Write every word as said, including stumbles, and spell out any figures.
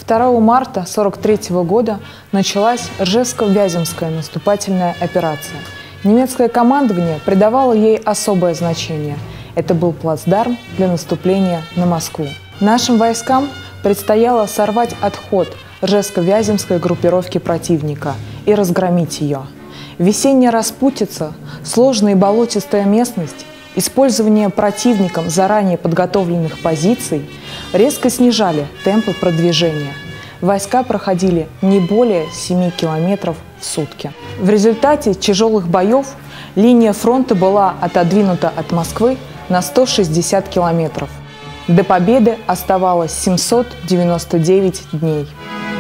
второго марта тысяча девятьсот сорок третьего года началась Ржевско-Вяземская наступательная операция. Немецкое командование придавало ей особое значение. Это был плацдарм для наступления на Москву. Нашим войскам предстояло сорвать отход Ржевско-Вяземской группировки противника и разгромить ее. Весенняя распутица, сложная и болотистая местность, использование противником заранее подготовленных позиций резко снижали темпы продвижения. Войска проходили не более семи километров в сутки. В результате тяжелых боев линия фронта была отодвинута от Москвы на сто шестьдесят километров. До победы оставалось семьсот девяносто девять дней.